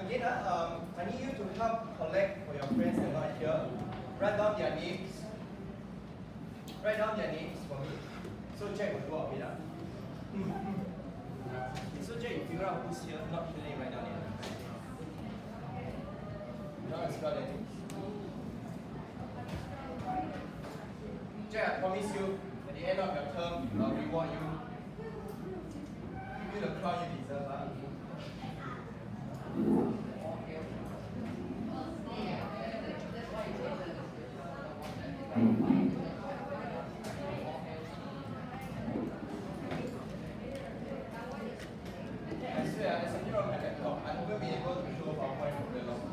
Again, I need you to help collect for your friends that are not here. Write down their names. Write down their names for me. So Jack will do all of it. Okay, so Jack, you figure out who's here, not filling right down here. Now I spell their names. Jack, I promise you, at the end of your term, I'll reward you. Give you the crown you deserve. I swear, as a hero of my laptop, I won't be able to show PowerPoint for very long.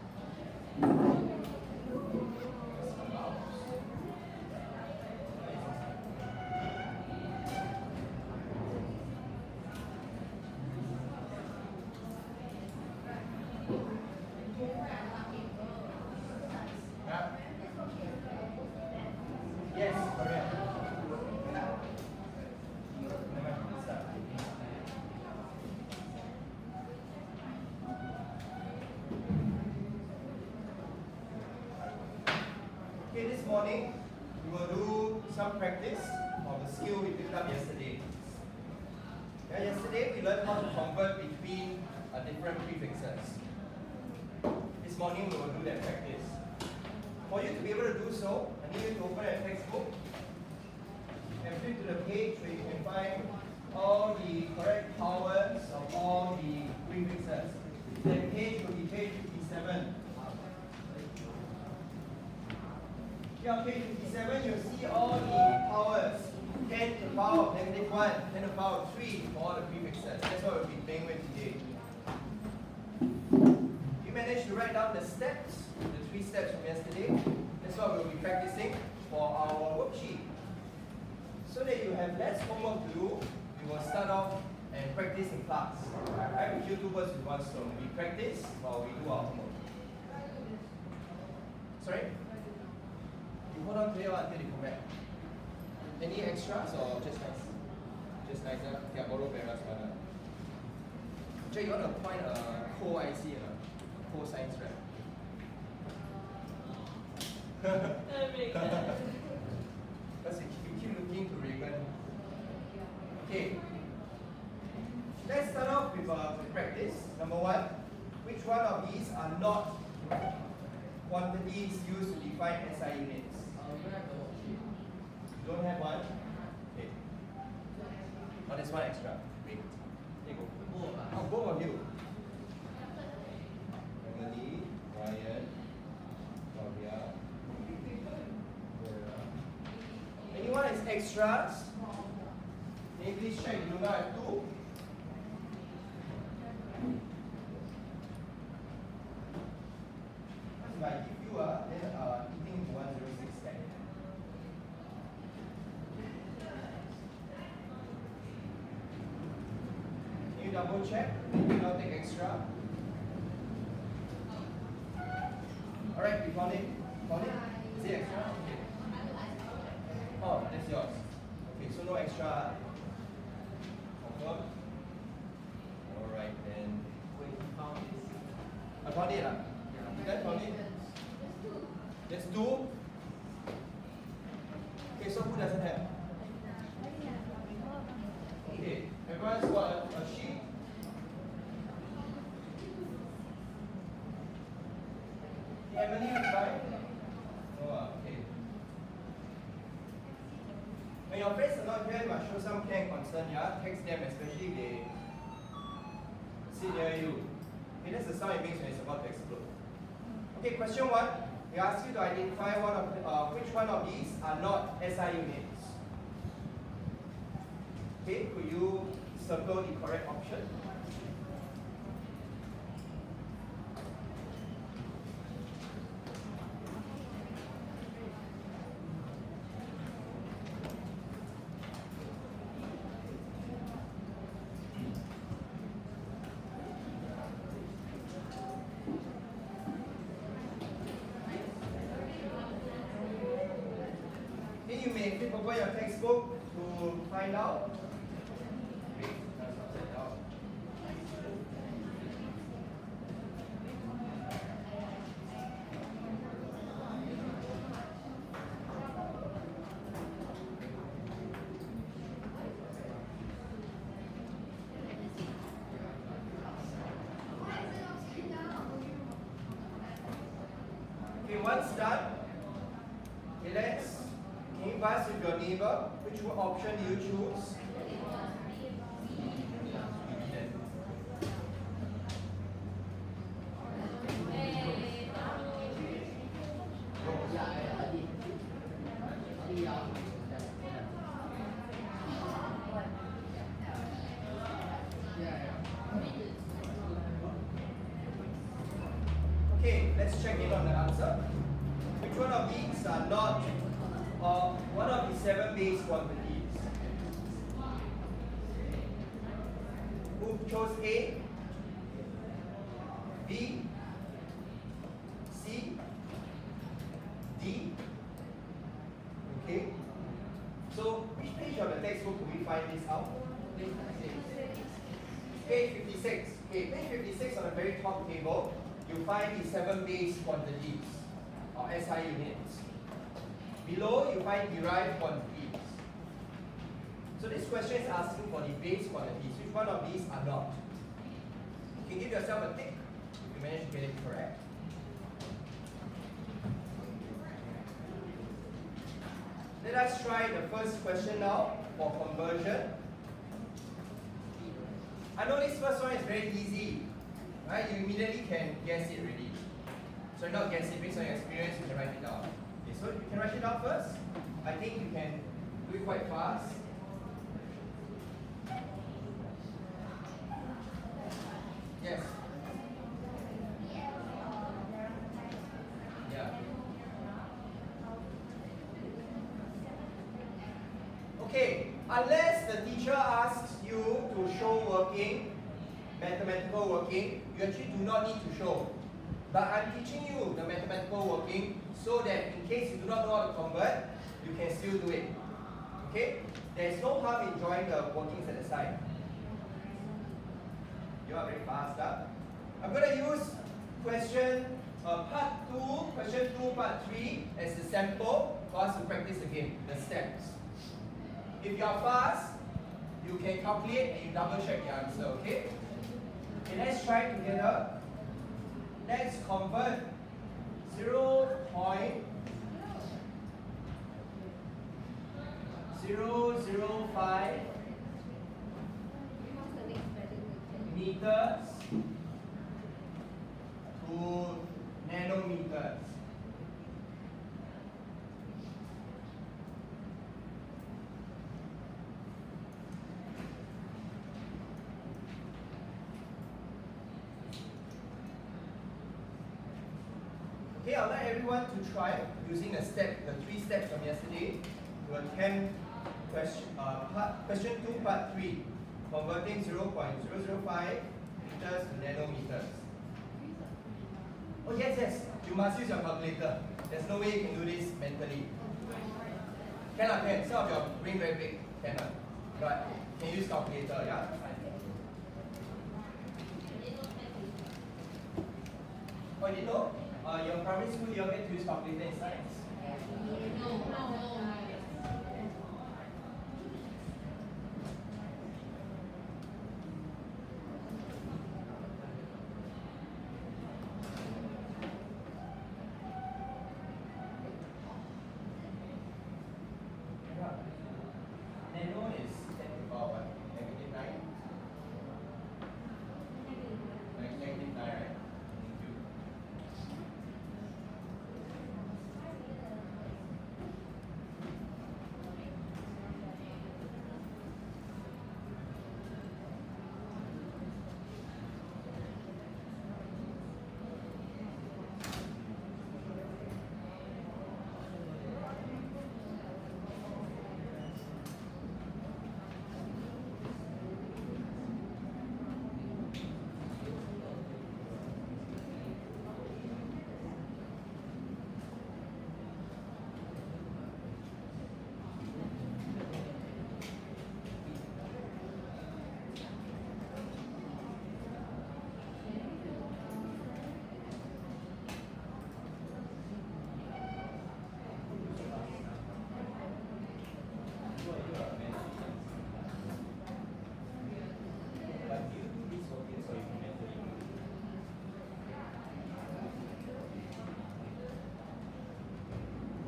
Yes, correct. Okay, this morning we will do some practice of the skill we picked up yesterday. Yeah, yesterday we learned how to convert between different prefixes. This morning we will do that practice. For you to be able to do so, I need you to open a textbook and flip to the page where you can find all the correct powers of all the prefixes. That page will be page 57. Here on page 57, you'll see all the powers. 10 to the power of -1, 10 to the power of 3 for all the prefixes. That's what we'll be playing with today. You managed to write down the steps, the 3 steps from yesterday. That's what we'll be practicing for our worksheet. So that you have less homework to do, we will start off and practice in class. Right? We kill 2 birds with 1 stone. We practice while we do our homework. Sorry? You hold on to it until you come back. Any extras or just nice? Just nice, huh? Okay, I'll borrow Vera's one. Jay, you want to find a co-IC or co-science rep? Because you keep looking to Reagan. Okay. Let's start off with practice. Number 1, which one of these are not quantities used to define SI units? You don't have one? Okay. Oh, there's one extra. Wait. There you go. Oh, both of you. Emily, Ryan, Claudia, Vera. Anyone has extras? Can you please check? You now have 2. If I give you then eating 106 10. Can you double check? Did you not take extra? Alright, we found it. Found it? Is it extra? Okay. Oh, that's yours. Okay, so no extra. Confirm? Alright then. Wait, you found it? I found it. You guys found it? That's 2. Okay, so who doesn't have? Okay, everyone's got a sheet. Emily, you fine? Oh, okay. When your friends are not here, you must show some care and concern, yeah? Text them, especially if they sit near you. Okay, that's the sound it makes when it's about to explode. Okay, question 1. We ask you to identify which one of these are not SI units. Okay, could you circle the correct option? Then you may flip over your textbook to find out. Okay, once done, okay, can you pass with your neighbor? Which option do you choose? Okay, let's check in on the answer. Which one of these are not one of the 7 base quantities? Who chose A? B? C? D? Okay. So, which page of the textbook do we find this out? Page 56. Okay, page 56 on the very top table, you find the 7 base quantities, or SI units. Below, you find derived quantities. So this question is asking for the base quantities. Which one of these are not? You can give yourself a tick if you manage to get it correct. Let us try the first question now for conversion. I know this first one is very easy, right? You immediately can guess it already. So not guess it, based on your experience, you can write it down. Okay, so you can write it down first. I think you can do it quite fast. Yes. Yeah. Okay, unless the teacher asks you to show working, mathematical working, you actually do not need to show. But I'm teaching you the mathematical working so that in case you do not know how to convert, you can still do it. Okay? There is no harm in drawing the workings at the side. You are very fast, huh? I'm going to use question part 2, part 3 as the sample for us to practice again, the steps. If you are fast, you can calculate and you double check the answer, okay? Okay, let's try together. Let's convert 0.005 meters to nanometers. Okay, I'll let everyone to try using the 3 steps from yesterday to attempt question 2, part 3, converting 0.005 meters to nanometers. Oh yes, you must use your calculator. There's no way you can do this mentally. Can. Some of your brain very big. Cannot. But can use calculator, yeah? Oh, you didn't know? Your primary school, you all get to use calculator in science? Nano is 10 to the power what? Negative 9? Negative 9, right?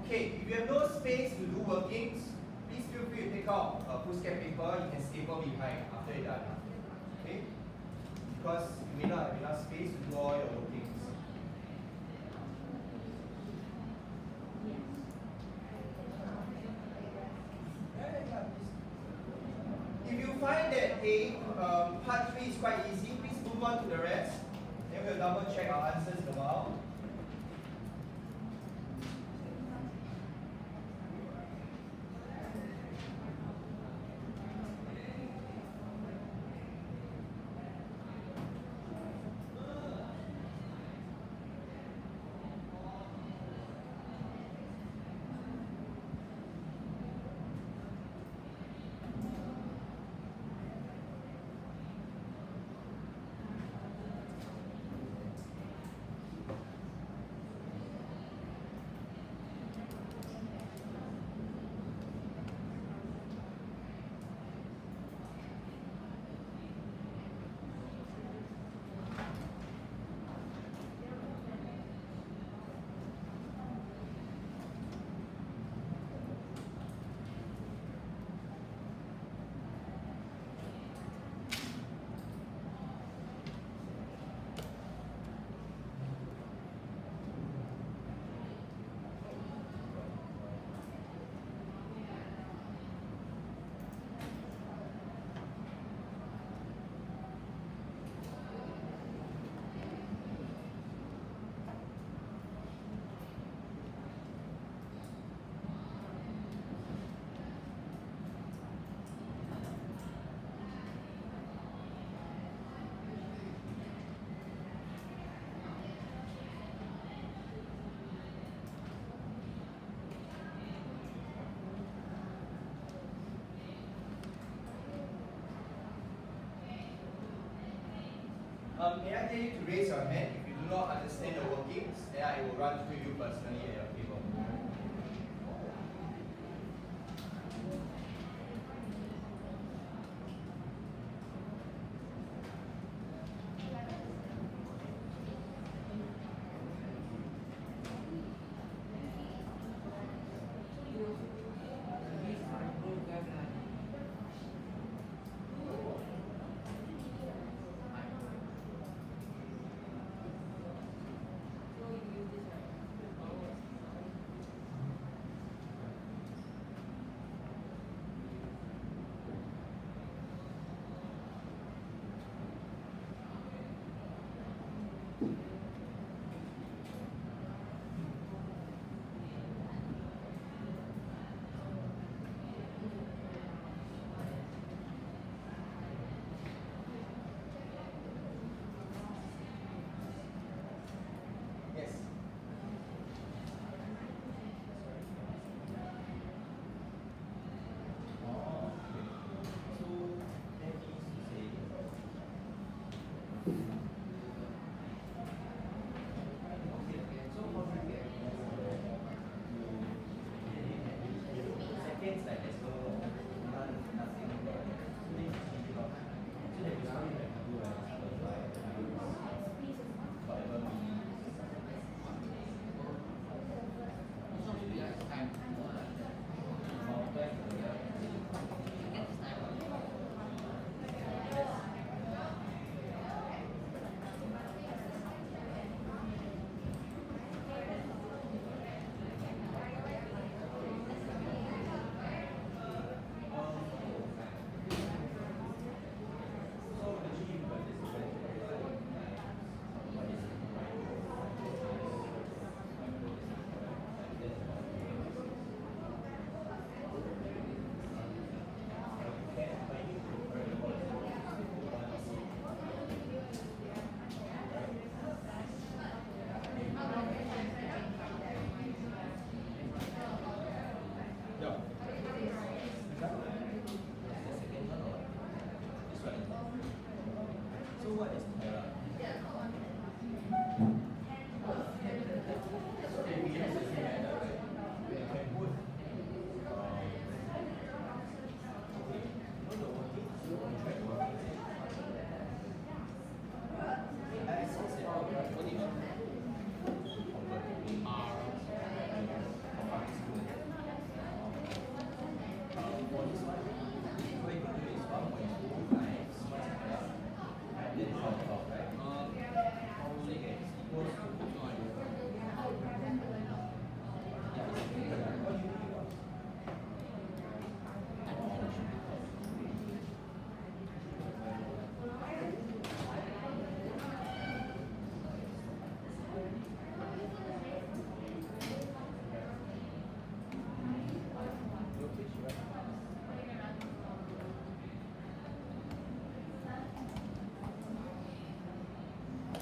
Okay, if you have no space to do workings, please feel free to take out a foolscap paper. You can staple behind after you're done. Okay? Because you may not have enough space to do all your workings. If you find that part 3 is quite easy, please move on to the rest. Then we'll double check our answers in a while. May I tell you to raise your hand if you do not understand the workings, then I will run through you personally at your table.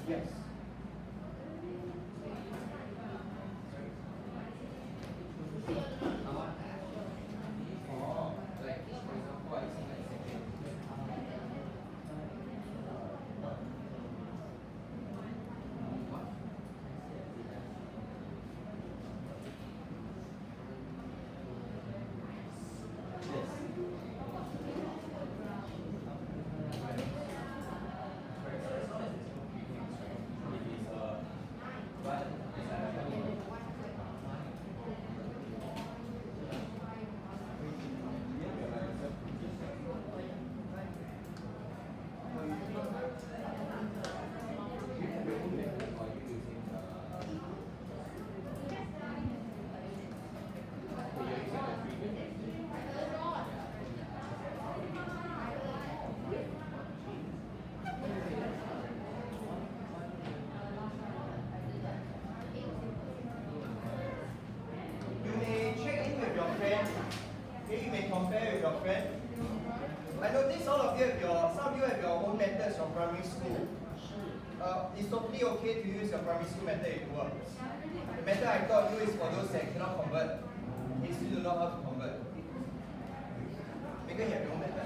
Yes. Oh, like for example, I see like second. You may compare with your friend. I notice all of you have some of you have your own methods from primary school. It's totally okay to use your primary school method if it works. The method I taught you is for those that cannot convert. They still don't know how to convert. Megan, you have your own method.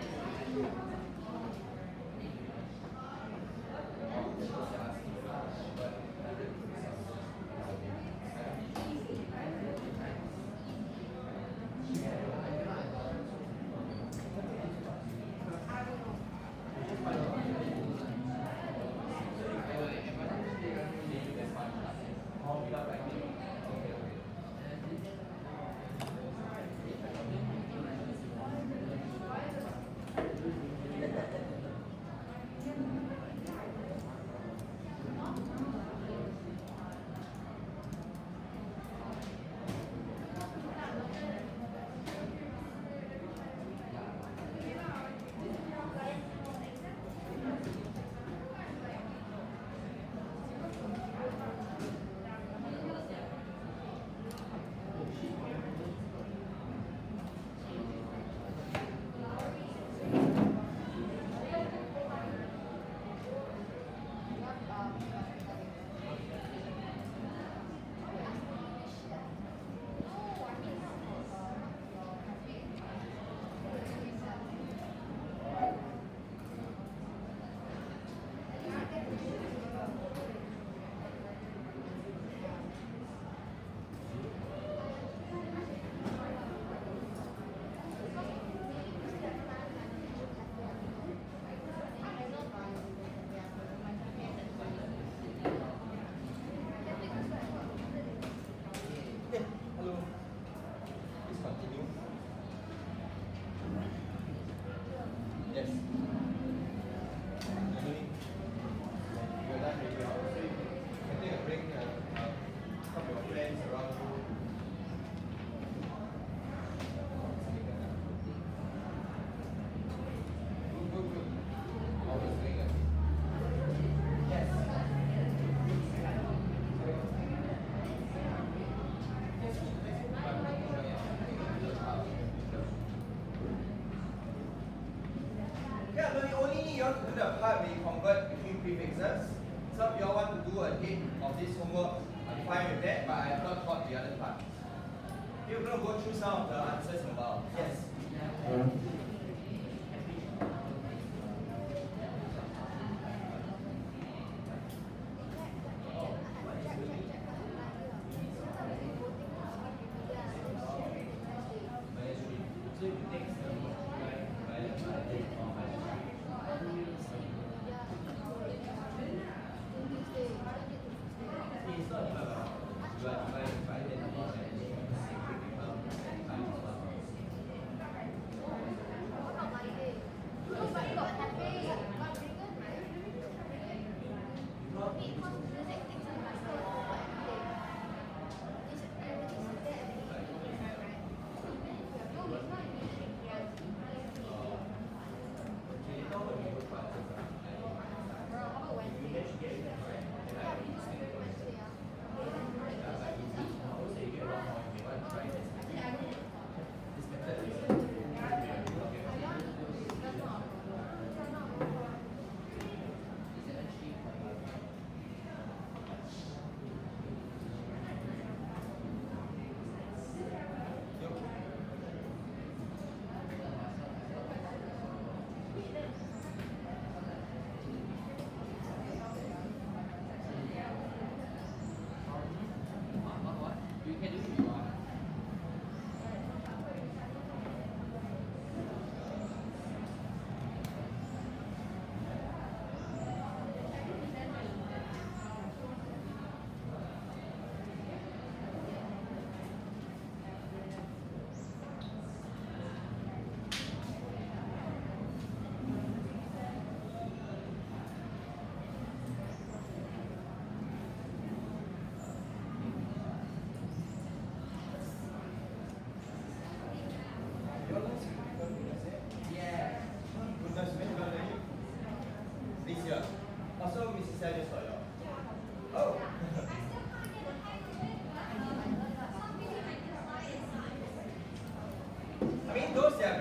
The part where you convert between prefixes. Some of you all want to do a hit of this homework. I'm fine with that, but I have not taught the other part. We're going to go through some of the answers in a while. Yes?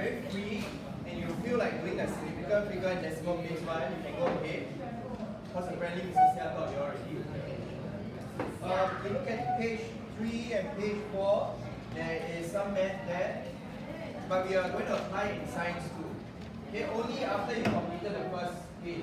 very free and you feel like doing a significant figure in decimal place one, you can go ahead. Because apparently Mr. Sia taught you already. You look at page 3 and page 4, there is some math there. But we are going to apply in science too. Okay, only after you completed the first page.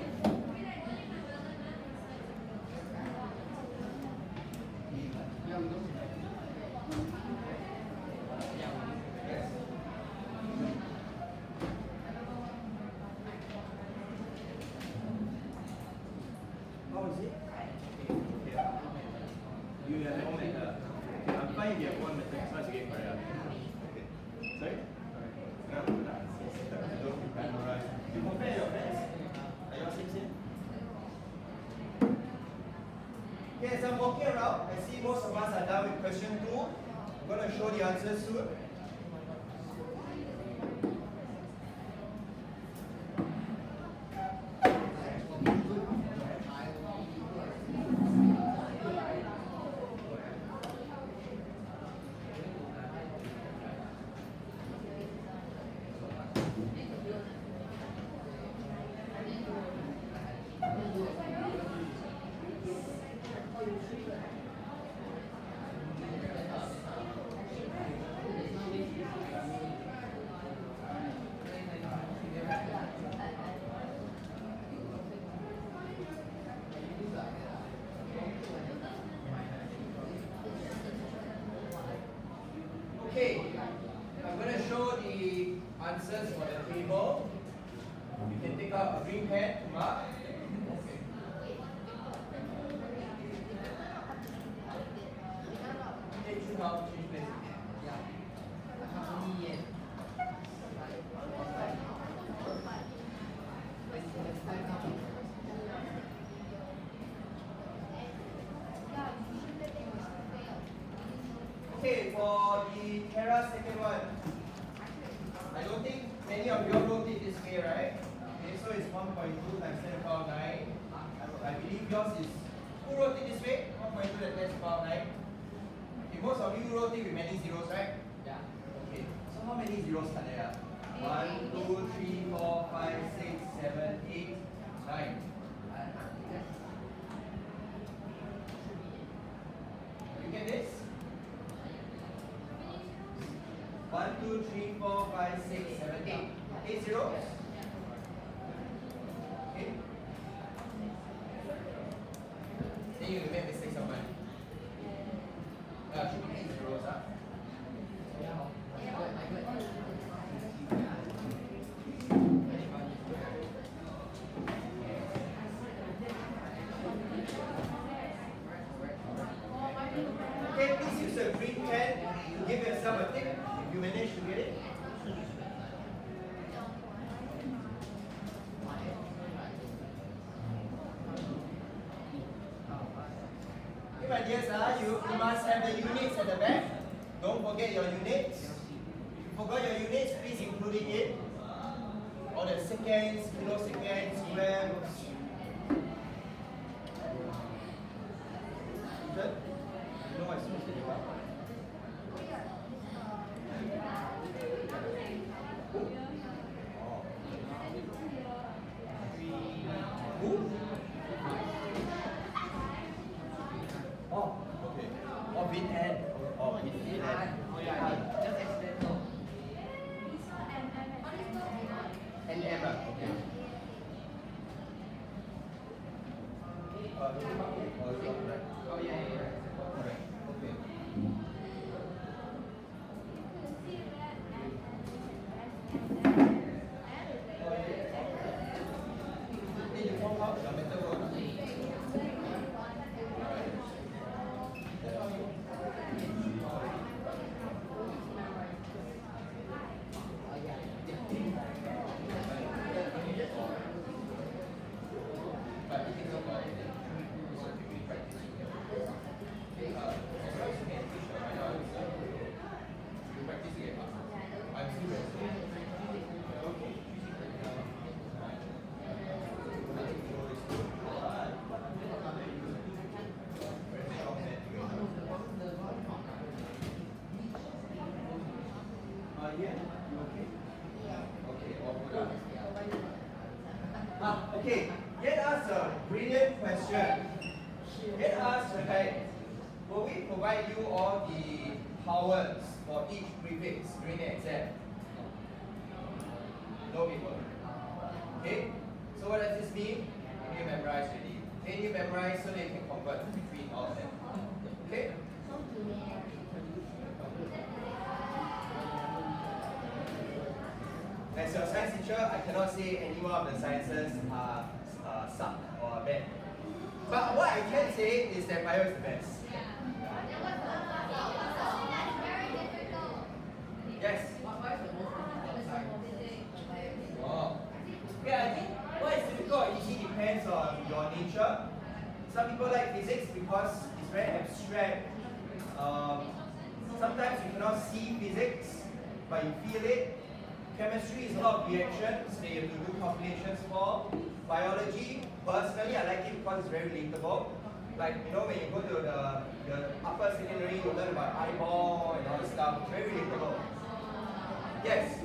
Okay, as I'm walking around, I see most of us are done with question 2. I'm going to show the answers soon. Okay, I'm going to show the answers for the table. You can take out a green pen to mark. Okay, for the Terra second one, I don't think many of you wrote it this way, right? Okay, so it's 1.2 times 10 to the power 9. I believe yours is, who wrote it this way? 1.2 times 10 to the power 9. Okay, most of you wrote it with many zeros, right? Yeah. Okay, so how many zeros are there? 1, 2, 3, 4, 5, 6, 7, 8, 9. You get this? 1, 2, 3, 4, 5, 6, 7, 8. 8 zeros? Okay. Then you make mistakes of mine. Should be 8 zeros, huh? Okay, please use a green pen to give yourself a tick. You managed to get it? Okay, my dears, you must have the units at the back. Don't forget your units. If you forgot your units, please include it in. All the seconds, kiloseconds, grams. Good? You know what I'm supposed to do? Yeah, you okay? Let us, right, will we provide you all the powers for each prefix during the exam? No people. Okay? So what does this mean? You need to memorize already. Okay, you memorize so that you can convert between all of them. Okay? As your science teacher, I cannot say any one of the sciences are suck or are bad. But what I can say is that bio is the best. Yes. Oh. Yeah, I think what is difficult or easy depends on your nature. Some people like physics because it's very abstract. Sometimes you cannot see physics, but you feel it. Chemistry is a lot of reactions that you have to do calculations for. Biology, personally, I like it because it's very relatable. Like, you know, when you go to the upper secondary, you learn about eyeball and all this stuff. Very relatable. Yes?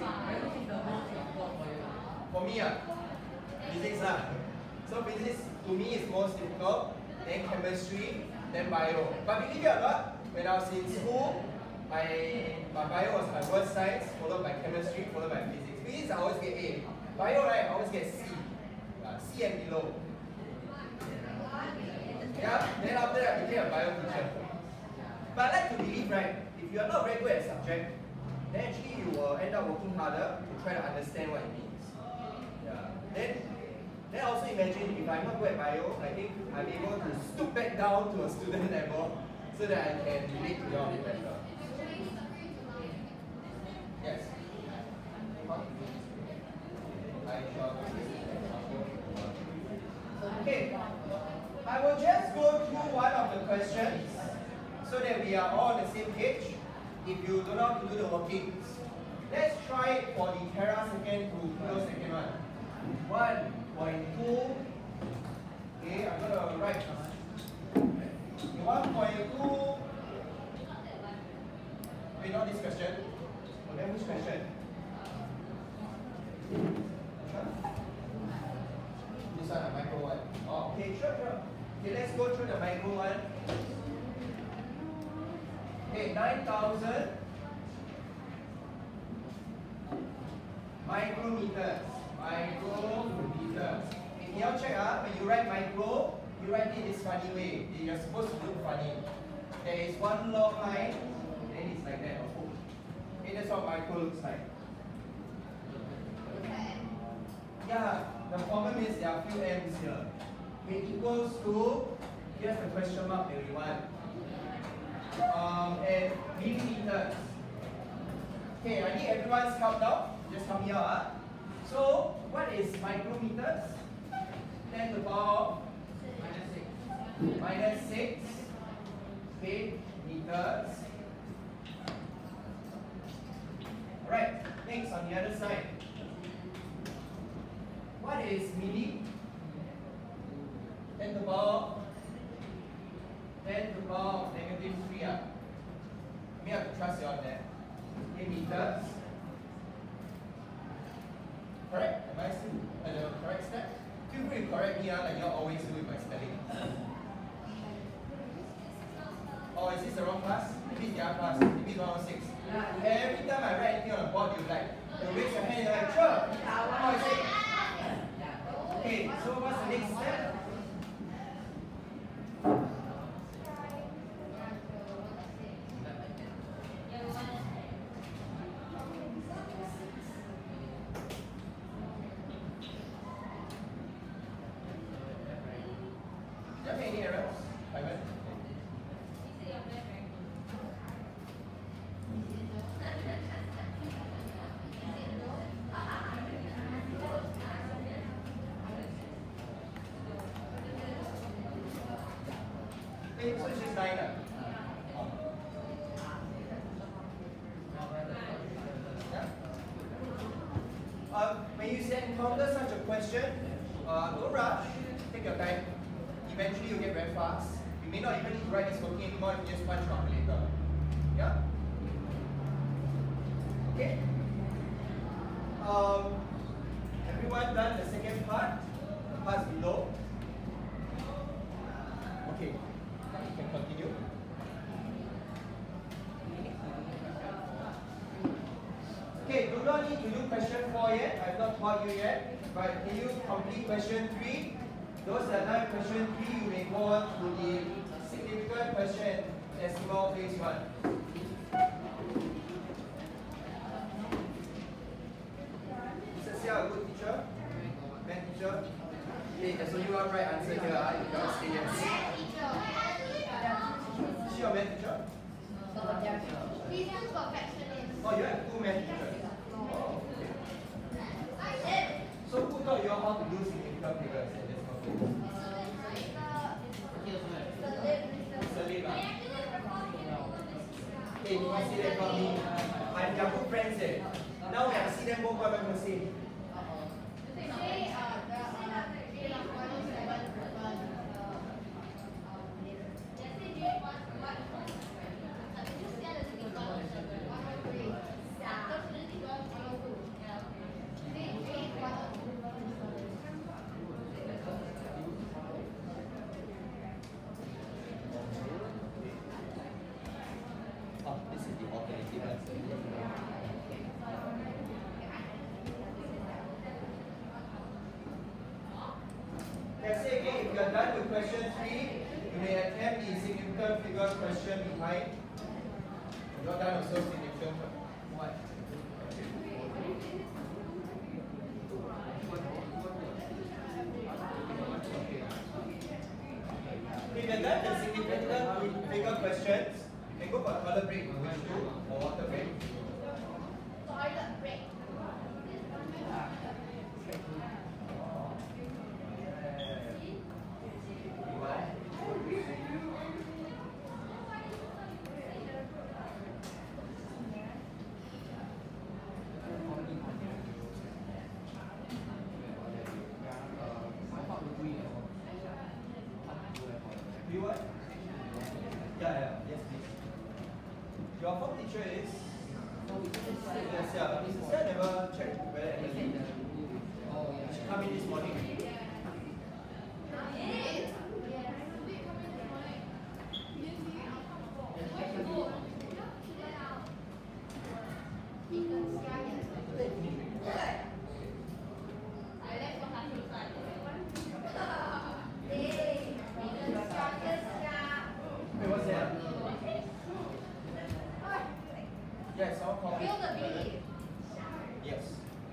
For me, physics. So physics, to me, is most difficult. Then chemistry, then bio. But believe it or not, when I was in school, my bio was my worst science, followed by chemistry, followed by physics. Physics, I always get A. Bio, right, I always get C. C and below. Yeah, then after that I became a bio teacher. But I like to believe, right, if you are not very good at a subject, then actually you will end up working harder to try to understand what it means. Yeah. Then also imagine if I'm not good at bio, I think I'm able to stoop back down to a student level so that I can relate to you all a bit better. Yes. Okay. I will just go through one of the questions so that we are all on the same page. If you don't know how to do the workings, let's try it for the terasecond to kilosecond one. 1.2. Okay, I'm going to write 1.2. Wait, not this question. Oh, then which question? This one, a micro one. Oh, okay, sure. Okay, let's go through the micro one. Okay, 9,000 micrometers. Micrometers. Okay, you all check when you write micro, you write it this funny way. You're supposed to look funny. There is one long line, then it's like that. Okay, that's what micro looks like. Yeah, the problem is there are a few m's here. It equals to, here's the question mark that we want. And millimeters. Okay, I need everyone's help now. Just help me out. So, what is micrometers? 10 to the power minus 6. Okay, meters. Alright, next on the other side. What is milli? 10 to the power negative 3. May have to trust you on that. Okay, meters. Correct? Am I still at the correct step? Feel free to correct me, like you always do with my spelling. Oh, is this the wrong class? Maybe it's the other class. Maybe it's 106. Every time I write anything on the board, you raise your hand and you're like, sure. Oh, I say. Okay, so what's the next step? Do you have any errors? Ivan? Okay, so it's just 9. When you encounter such a question, don't rush, take your time. Eventually you'll get very fast. You may not even need to write this working anymore, you just punch calculator. Yeah? Okay? Everyone done the second part? The parts below? Okay. You can continue. Okay, do not need to do question 4 yet. I have not taught you yet. But can you complete question 3? Those that done question 3, you may go on to the significant question decimal place 1. Mr. Sia, a good teacher? Math teacher? Hey, there's only one right answer here. You cannot say yes. Is she your math teacher? Oh, you have 2 math teachers. Oh, okay. So who taught you all how to do significant figures in this company? Salim. Hey, you want to see that from me? I'm their good friends eh. Now when I see them both, what am I going to say? Let's say again, if you are done with question 3, you may attempt the significant figure question behind. If you are done also significant what? If you are done with significant figure questions, you can go for a toilet break, which do, or water break. Toilet break. You what? Yeah, yes please. Your form teacher is? Yes, yeah. Mrs. Sia never checked whether anything. She come in this morning. Wait, what's that? Yes, I'll call Feel the bee. Yes.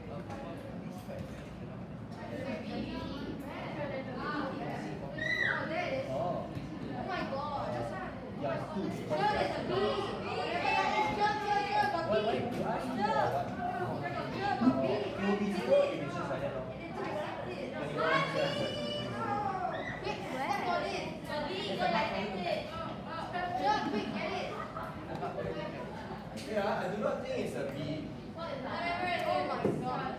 Oh, there it is. Oh. Oh my god. Yeah, it's 2. Sure, there's a bee. Sure, got Why bee. you ask me Sure. or what? Sure, got bee. It will be 0 if it's just like that. When you want to answer. Quick, step on it. The bee, go like that. Sure, quick, get it. Yeah, I do not think it's a B. Oh my god.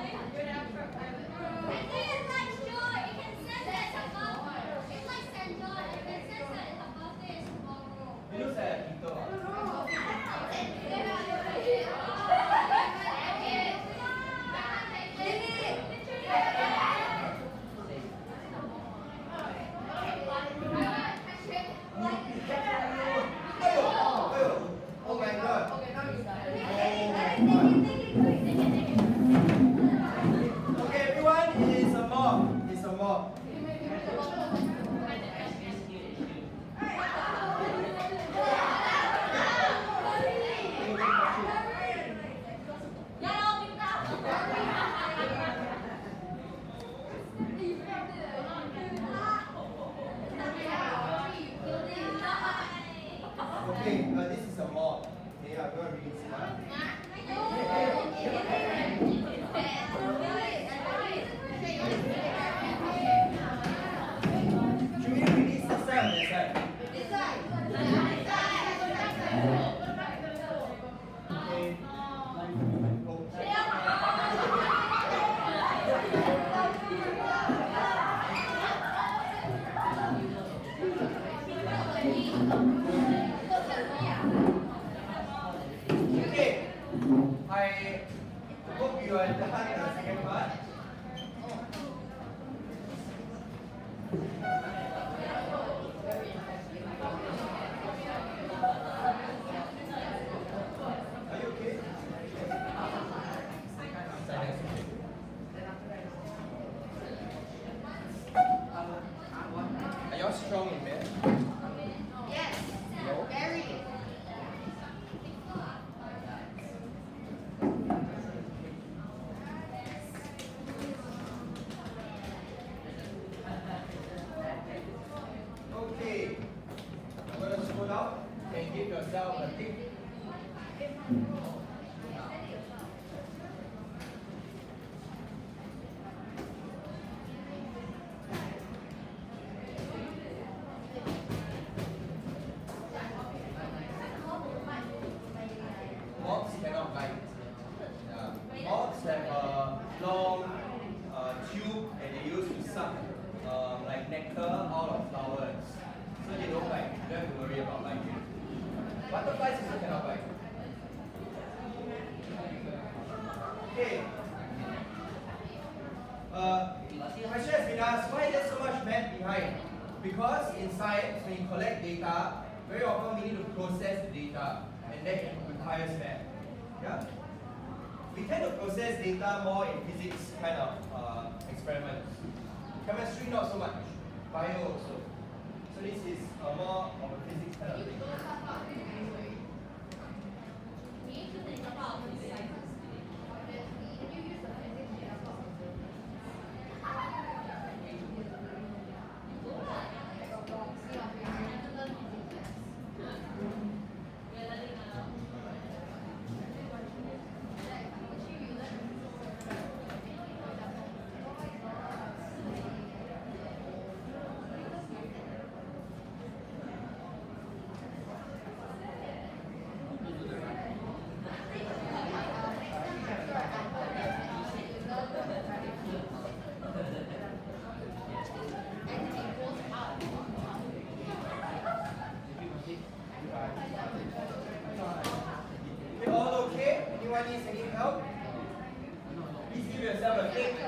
It looks like a beetle. Oh my god. Okay, everyone, it is a mob. It's a mob. Okay, this is a mob. Okay, I'm going to read it. Should we release this side or this side? Okay. Okay, I hope you are done the second part. Moths cannot bite. Moths have a long tube and they use to suck like nectar out of flowers. So they don't bite. You don't have to worry about biting. Butterflies also cannot bite. Okay. Question has been asked, why is there so much math behind? Because in science, when you collect data, very often we need to process the data, and that requires math. Yeah? We tend to process data more in physics kind of experiments. Chemistry not so much. Bio also. So this is more of a physics kind of thing. You all okay? Anyone needs any help? Please give yourself a tick.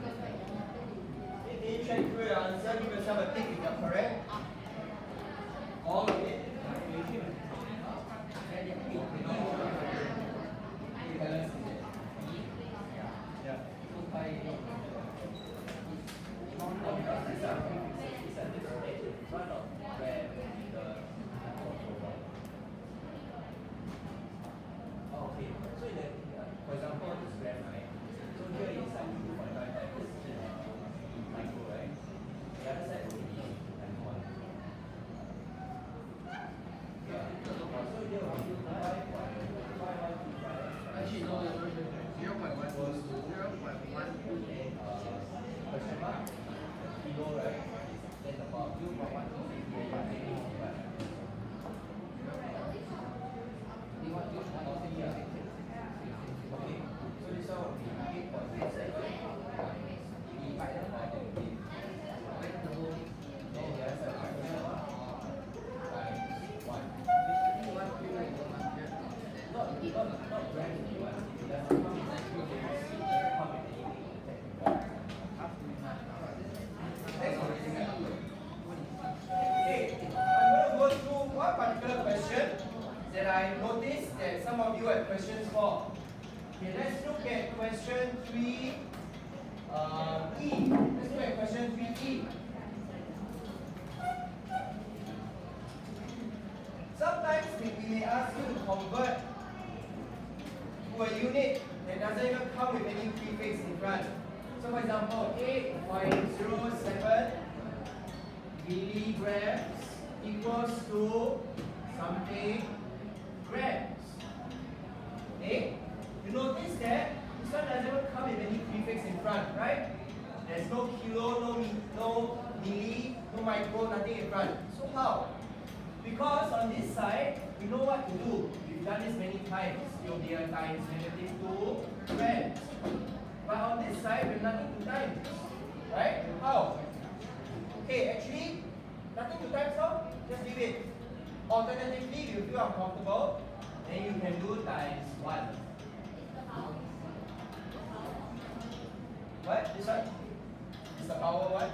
Can you check through your answer? Give yourself a tick if you're correct. All okay? Questions for. Okay, let's look at question 3E. Let's look at question 3E. Sometimes we may ask you to convert to a unit that doesn't even come with any prefix in front. So for example, 8.07 milligrams equals to something grams. Okay? You notice that this one doesn't even come with any prefix in front, right? There's no kilo, no milli, no micro, nothing in front. So how? Because on this side, we know what to do. We've done this many times. It will be a times -2 grams. But on this side, we have nothing to times. Right? How? Okay, actually, nothing to times now. Just leave it. Alternatively, if you feel uncomfortable, then you can do times 1. What? This one? Is the power what?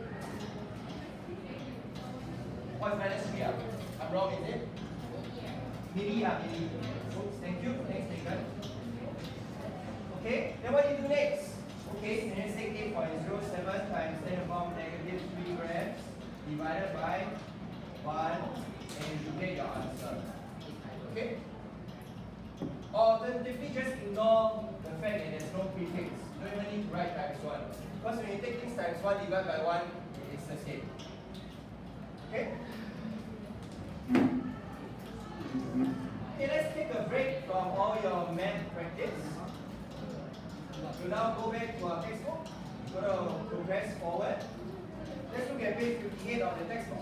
Oh, it's -3. I'm wrong, is it? Milli, milli. Oops, thank you. Thanks, Megan. Okay, then what do you do next? Okay, so you take 8.07 times 10 to the power -3 grams divided by 1, and you should get your answer. Okay? Alternatively, just ignore the fact that there's no prefix. You don't even need to write times 1. Because when you take things times 1 divided by 1, it's the same. Okay? Okay, let's take a break from all for your math practice. You now go back to our textbook. You're going to progress forward. Let's look at page 58 of the textbook.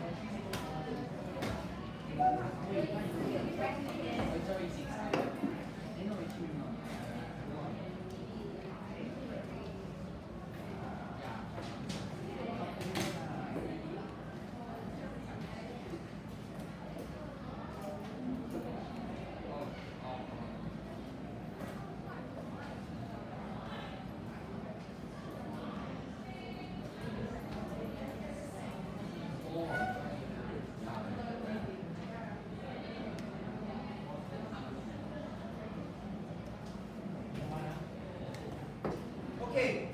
Okay.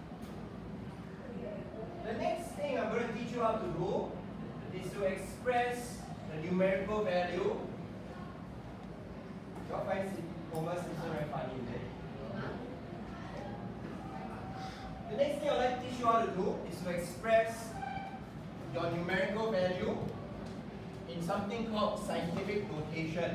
The next thing I'm going to teach you how to do is to express the numerical value. You all find Homer Simpson very funny, is it? The next thing I'd like to teach you how to do is to express your numerical value in something called scientific notation.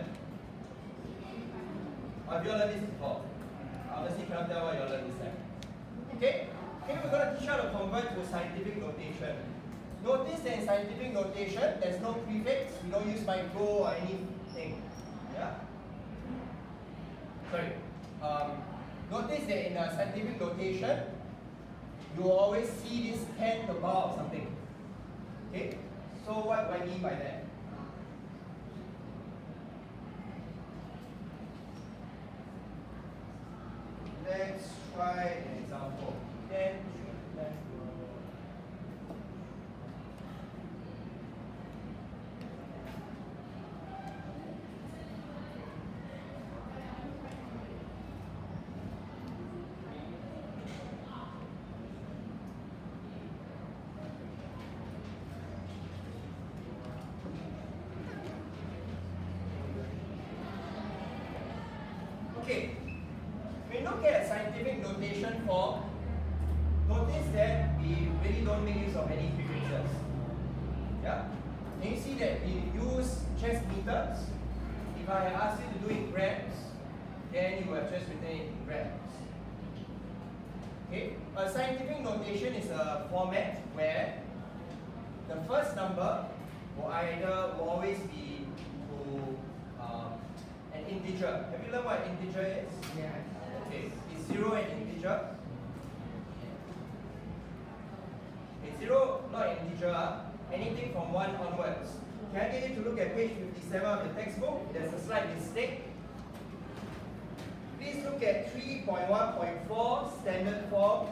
Have you all learned this before? I honestly cannot tell what you all learned this time. Okay, we're going to teach how to convert to scientific notation. Notice that in scientific notation, there's no prefix. We don't use micro or anything. Yeah? Sorry. Notice that in scientific notation, you will always see this 10 to the power of something. Okay? So what do I mean by that? Let's try an example. 10 Okay. When we look at scientific notation form, notice that we really don't make use of any prefixes. Yeah? Can you see that we use chest meters? If I ask you to do it in grams, then you will have just written it in grams. Okay? A scientific notation is a format where the first number will always be to an integer. Have you learned what an integer is? Yeah. Okay, is 0 an integer? Okay, 0 not an integer, anything from 1 onwards. Can I get you to look at page 57 of the textbook? There's a slight mistake. Please look at 3.1.4 standard form.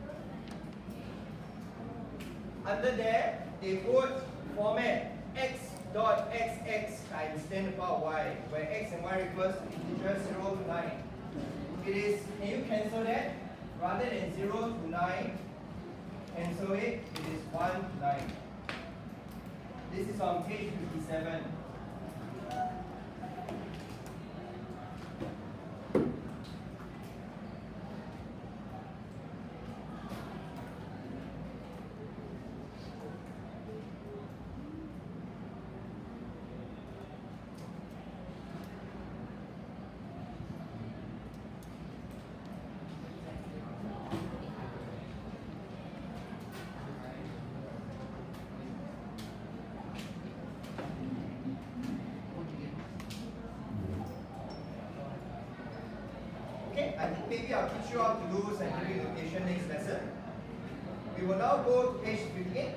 Under there, they put format x dot xx times 10 to the power y, where x and y refers to integers 0 to 9. It is, can you cancel that? Rather than 0 to 9, cancel it, it is 1 to 9. This is on page 57. Okay, I think maybe I'll teach you how to do scientific notation next lesson. We will now go to page 58.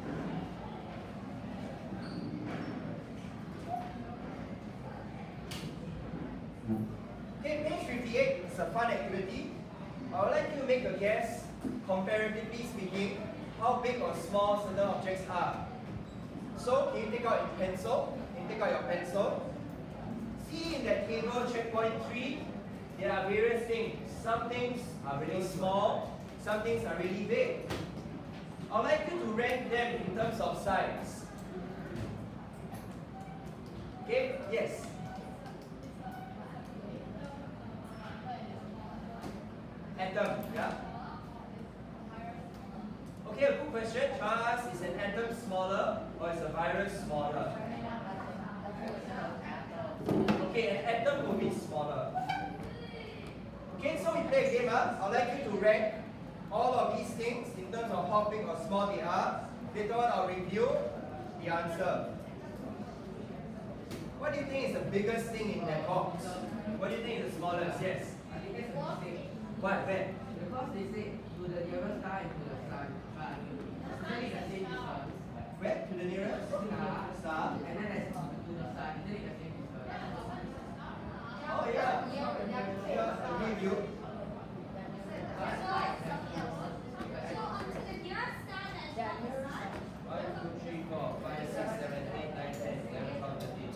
Okay, page 58 is a fun activity. I would like you to make a guess, comparatively speaking, how big or small certain objects are. So, can you take out your pencil? Can you take out your pencil? See in that table, checkpoint 3, there are various things. Some things are really small, some things are really big. I'd like you to rank them in terms of size. Okay, yes. Atom, yeah? Okay, a good question. Charles, is an atom smaller or is a virus smaller? Okay, an atom will be smaller. play a game, I'd like you to rank all of these things in terms of how big or small they are. Later on, I'll review the answer. What do you think is the biggest thing in that box? What do you think is the smallest? Yes. I think that's a mistake. What? Where? Because they say to the nearest star and to the sun. Isn't it the same distance? Where? To the nearest star? And then there's to the sun. Isn't it the same distance? Oh yeah. Yeah, I agree with you. 1, 2, 3, 4, 5, 6, 7, 8, 9, 10, 11, 12, 13.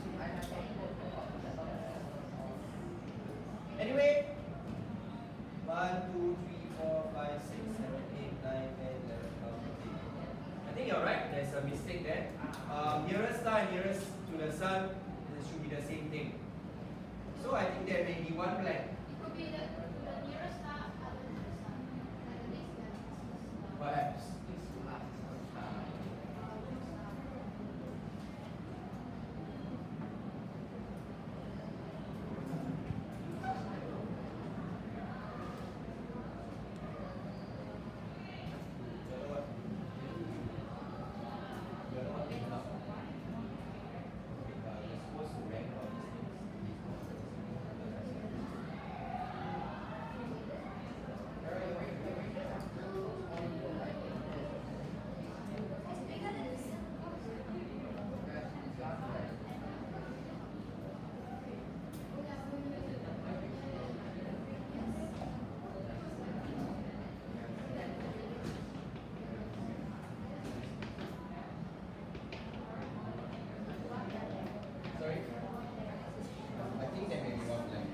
Anyway, 1, 2, 3, 4, 5, 6, 7, 8, 9, 10, 11, 12, 13. I think you're right, there's a mistake there. Nearest star and nearest to the sun, it should be the same thing. So I think there may be one blank. Perhaps. Sorry? I think there may be one blank.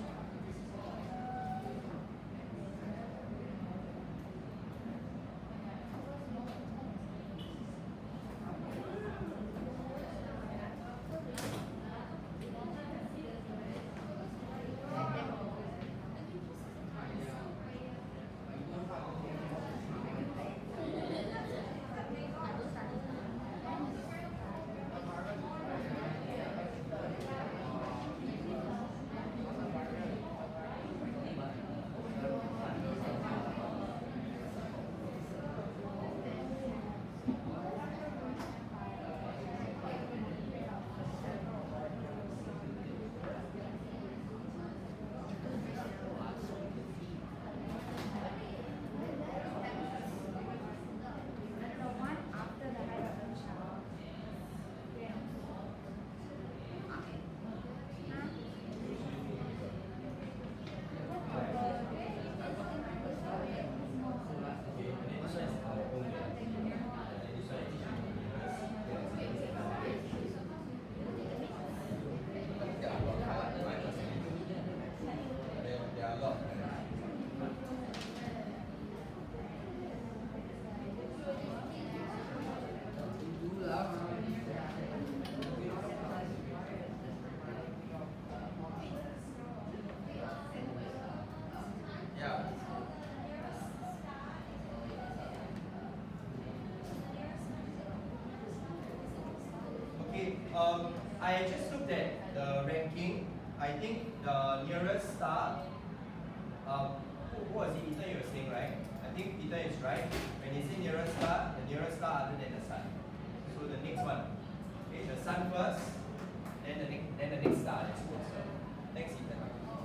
I just looked at the ranking. I think the nearest star, who was it? Peter, you were saying, right? I think Peter is right. When you say nearest star, the nearest star other than the sun. So the next one. Okay, the sun first, then the next star that's closer. Thanks, Ethan.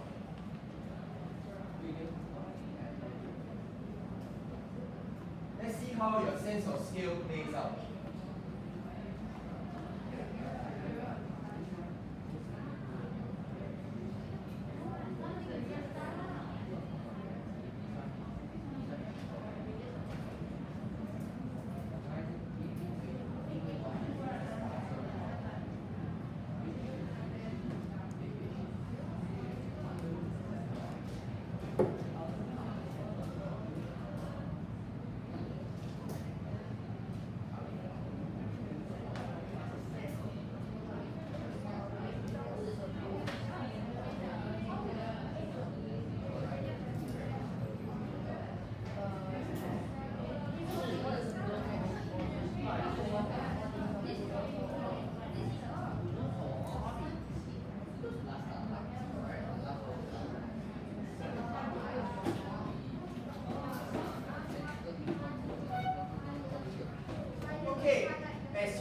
Let's see how your sense of scale plays out.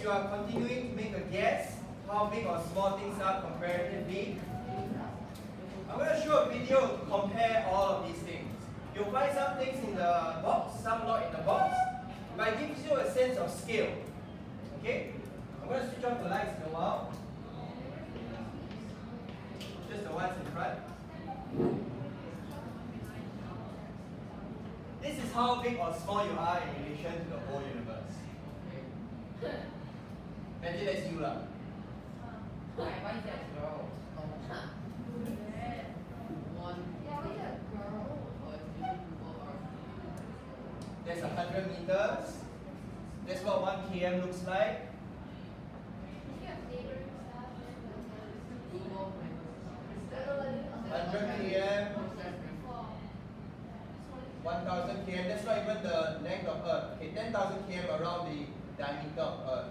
you are continuing to make a guess how big or small things are comparatively, I'm going to show a video to compare all of these things. You'll find some things in the box, some not in the box, but it gives you a sense of scale. Okay? I'm going to switch off the lights in a while. Just the ones in front. This is how big or small you are in relation to the whole universe. Imagine that's you lah. Why is that girl? There's 100 meters. That's what 1 km looks like. 100 km, 1000 km, that's not even the length of Earth. Okay, 10,000 km around the diameter of Earth.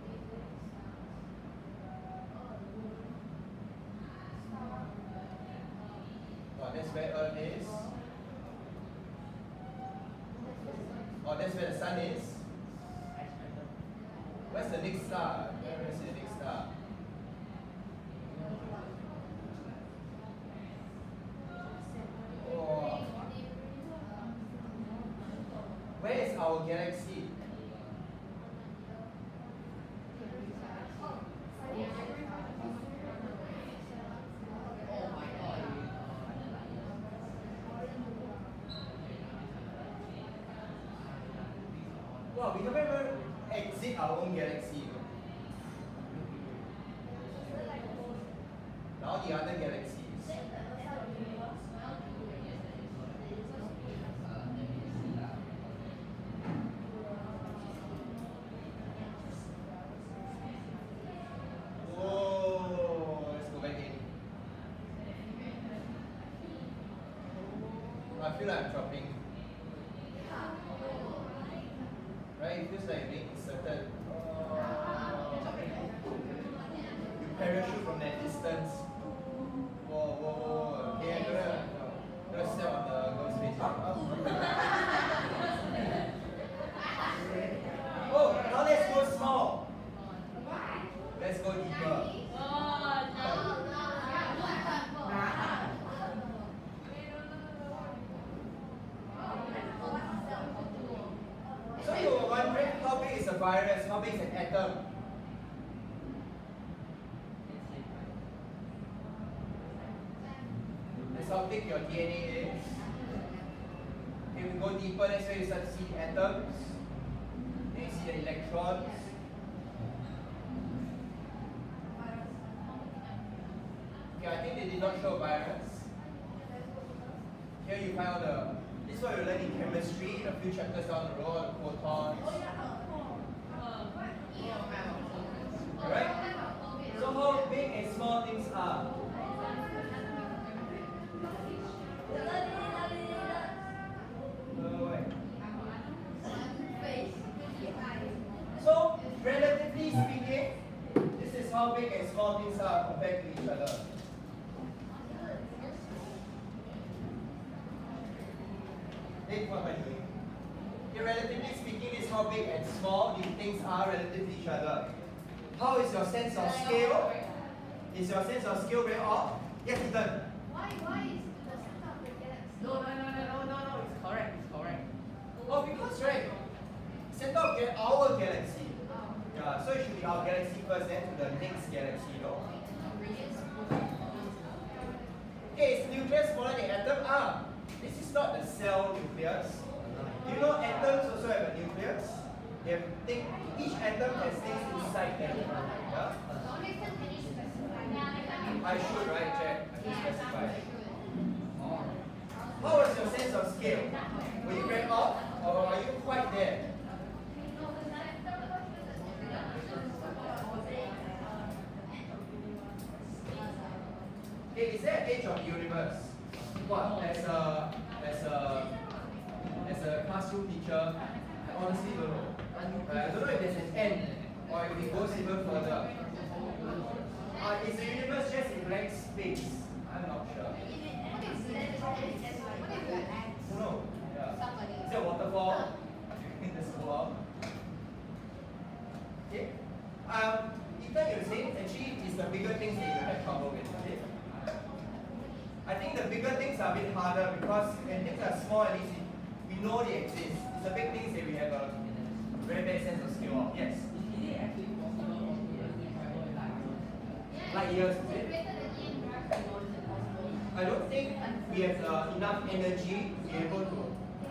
Oh, that's where Earth is. Oh, that's where the Sun is. Where's the next star? Where is the next star? Oh. Where is our galaxy? Wow, we haven't even exit our own galaxy. Now the other galaxies. Whoa, let's go back in. I feel like I'm dropping. Right? It feels like being inserted. You parachute from that distance. Whoa, whoa, whoa. Okay, I'm gonna step on the girl's face. Oh, now let's go small. Let's go deeper. So you were wondering how big is a virus, how big is an atom? That's how big your DNA is. Okay, we go deeper, that's where you start to see the atoms. Then you see the electrons. Okay, I think they did not show a virus. Here you find all the, this is what you learn in chemistry, a few chapters down the road, photons. Alright? So how big and small things are? So, relatively speaking, this is how big and small things are compared to each other. What am I doing? Okay, relatively speaking, this is how big and small these things are relative to each other. How is your sense of scale? Is your sense of scale very off? Yes, Ethan. Why is the center of the galaxy? No, it's correct, Oh, because right, center of our galaxy. Yeah, so it should be our galaxy first, then to the next galaxy, though. Okay, is nucleus smaller than atom? Ah, this is not the cell nucleus. Do you know atoms also have a nucleus? They have each atom has things inside them. Yeah? I should, right, Jack? I should specify. How was your sense of scale? Were you very off, or are you quite there? Okay, is there an age of the universe? What? As a classroom teacher, I honestly don't know. I don't know if there's an end or if it goes even further. Is the universe just in blank space? I'm not sure. No. Yeah. Is there a waterfall? In the school? Okay. bigger things that you have trouble with? Okay? I think the bigger things are a bit harder because when things are small, at least we know they exist. It's the big things that we have a very bad sense of scale of. Yes? Is it actually possible for students to travel in Light years, is it? I don't think we have enough energy to be able to.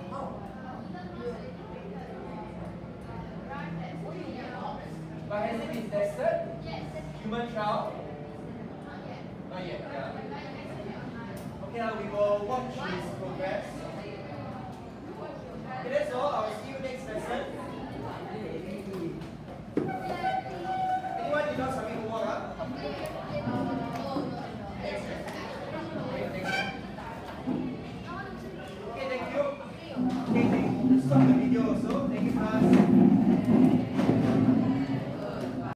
But has it been tested? Human trial? Not yet. Yeah. Okay, now we will watch his progress. Okay, that's all. I will see you next lesson.